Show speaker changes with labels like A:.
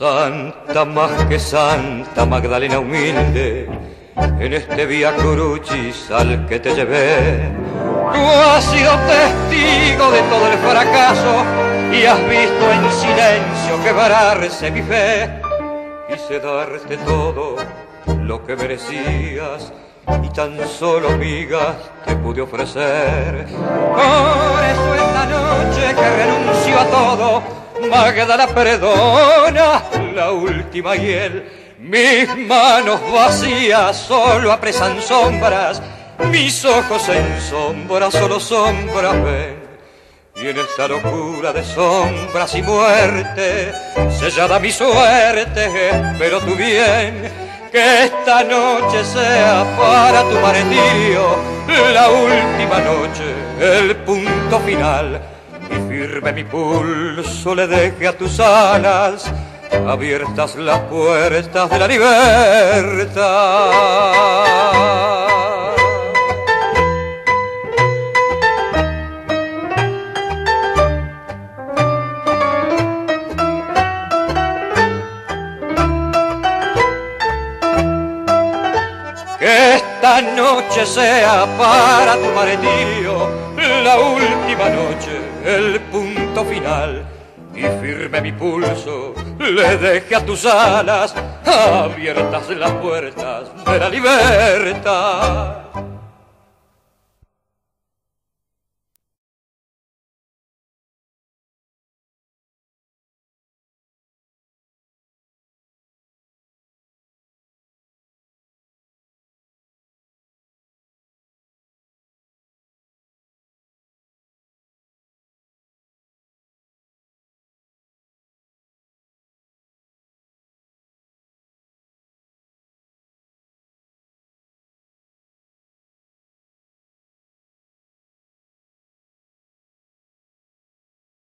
A: Santa más que santa, Magdalena humilde, en este vía crucis al que te llevé. Tú has sido testigo de todo el fracaso y has visto en silencio quebrarse mi fe. Quise darte todo lo que merecías y tan solo migas te pude ofrecer. Por eso esta noche que renuncio a todo, Magdalena perdona la última hiel. Mis manos vacías solo apresan sombras, mis ojos en sombras solo sombras ven. Y en esta locura de sombras y muerte, sellada mi suerte, espero tu bien. Que esta noche sea para tu martirio la última noche, el punto final. Y firme mi pulso le deje a tus alas abiertas las puertas de la libertad. Que esta noche sea para tu martirio la última noche, el punto final. Y firme mi pulso le deje a tus alas abiertas las puertas de la libertad.